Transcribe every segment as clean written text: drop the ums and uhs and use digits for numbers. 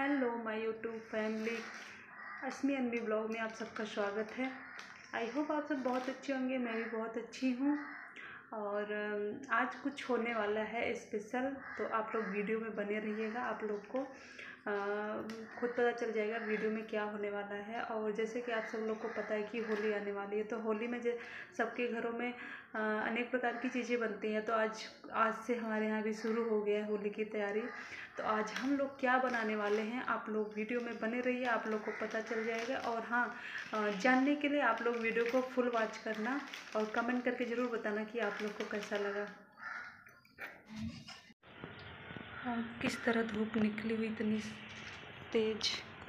Hello my YouTube family, अश्मी अनबी blog में आप सबका स्वागत है। आई होप आप सब बहुत अच्छे होंगे, मैं भी बहुत अच्छी हूँ। और आज कुछ होने वाला है स्पेशल, तो आप लोग वीडियो में बने रहिएगा। आप लोग को खुद पता चल जाएगा वीडियो में क्या होने वाला है। और जैसे कि आप सब लोग को पता है कि होली आने वाली है, तो होली में सबके घरों में अनेक प्रकार की चीज़ें बनती हैं। तो आज से हमारे यहाँ भी शुरू हो गया है होली की तैयारी। तो आज हम लोग क्या बनाने वाले हैं, आप लोग वीडियो में बने रहिए, आप लोग को पता चल जाएगा। और हाँ, जानने के लिए आप लोग वीडियो को फुल वॉच करना और कमेंट करके ज़रूर बताना कि आप लोग को कैसा लगा। किस तरह धूप निकली हुई इतनी तेज।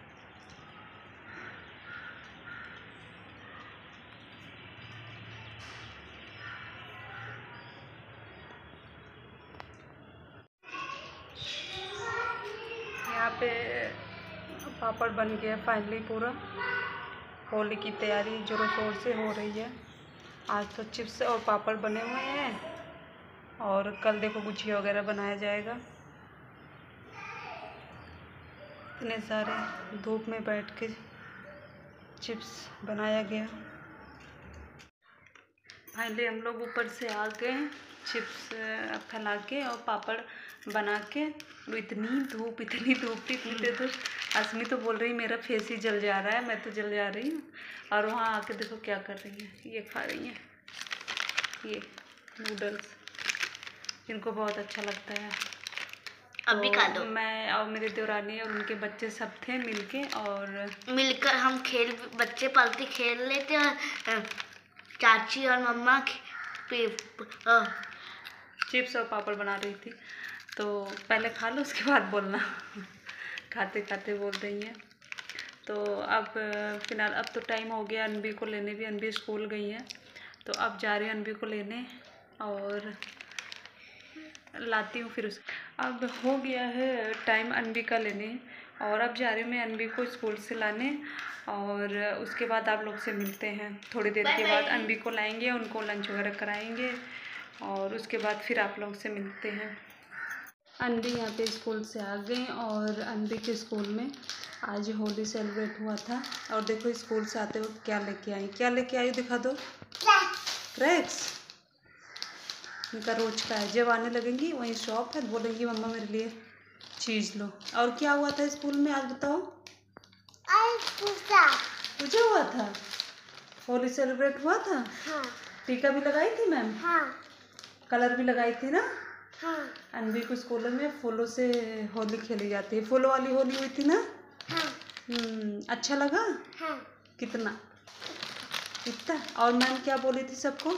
यहाँ पे पापड़ बन गया फाइनली पूरा। होली की तैयारी जोरों शोर से हो रही है। आज तो चिप्स और पापड़ बने हुए हैं और कल देखो गुजिया वगैरह बनाया जाएगा। इतने सारे धूप में बैठ के चिप्स बनाया गया। फाइनली हम लोग ऊपर से आ गए चिप्स फैला के और पापड़ बना के। इतनी धूप थी इतनी तो अश्मी तो बोल रही मेरा फेस ही जल जा रहा है, मैं तो जल जा रही हूँ। और वहाँ आके देखो क्या कर रही है, ये खा रही है ये नूडल्स, इनको बहुत अच्छा लगता है। अभी खा दो। मैं और मेरे देवरानी और उनके बच्चे सब थे मिलकर हम बच्चे पालते खेल लेते हैं। चाची और मम्मा चिप्स और पापड़ बना रही थी। तो पहले खा लो उसके बाद बोलना। खाते खाते बोल रही हैं। तो अब फिलहाल अब तो टाइम हो गया अनबी को लेने भी, अनबी स्कूल गई है। तो अब जा रही हूँ अनबी को लेने और लाती हूँ फिर अब हो गया है टाइम अनबी का लेने और अब जा रही हूँ मैं अनबी को स्कूल से लाने। और उसके बाद आप लोग से मिलते हैं थोड़ी देर के बाद। अनबी को लाएंगे, उनको लंच वगैरह कराएंगे और उसके बाद फिर आप लोग से मिलते हैं। अनबी यहाँ पे स्कूल से आ गए और अनबी के स्कूल में आज होली सेलिब्रेट हुआ था। और देखो स्कूल से आते वक्त क्या लेके आई दिखा दो। क्रैक्स इनका रोज का है, जब आने लगेंगी वहीं शॉप है, बोलेंगी मम्मा मेरे लिए चीज़ लो। और क्या हुआ था स्कूल में आज बताओ। पूजा हुआ था, होली सेलिब्रेट हुआ था। हाँ। टीका भी लगाई थी मैम। हाँ। कलर भी लगाई थी ना। हाँ। अनबी को स्कूल में फूलों से होली खेली जाती है, फूलों वाली होली हुई थी ना। हाँ। अच्छा लगा। हाँ। कितना इतना। और मैम क्या बोली थी सबको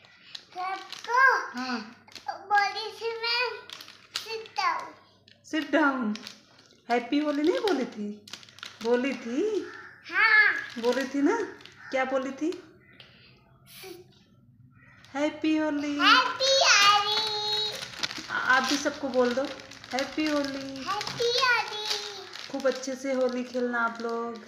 हाँ बोली थी ma'am sit down. Happy Holi नहीं बोली थी, बोली थी। हाँ। बोली थी ना, क्या बोली थी। हैप्पी होली। आप भी सबको बोल दो हैप्पी होली। खूब अच्छे से होली खेलना आप लोग।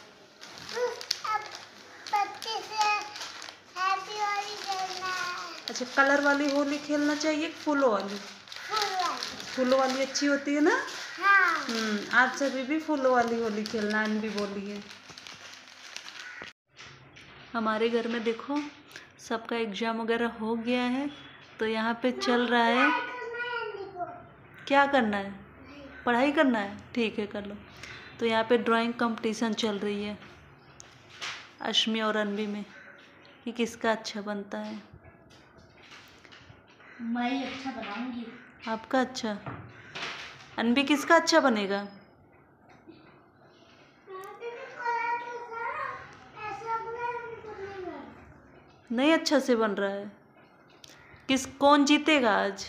अच्छा, कलर वाली होली खेलना चाहिए, फूलों वाली। फूलों वाली अच्छी होती है ना। हाँ। आप सभी भी फूलों वाली होली खेलना, अनबी बोली है। हमारे घर में देखो सबका एग्जाम वगैरह हो गया है, तो यहाँ पे चल रहा है। क्या करना है, पढ़ाई करना है, ठीक है कर लो। तो यहाँ पे ड्राइंग कंपटीशन चल रही है अश्मी और अनबी में कि किसका अच्छा बनता है। मैं अच्छा बनाऊंगी। आपका अच्छा। अनबी किसका अच्छा बनेगा। नहीं अच्छा से बन रहा है। कौन जीतेगा आज।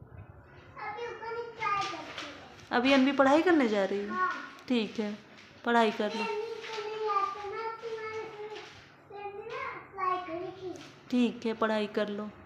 अभी अनबी पढ़ाई करने जा रही है। ठीक है पढ़ाई कर लो। ठीक है पढ़ाई कर लो।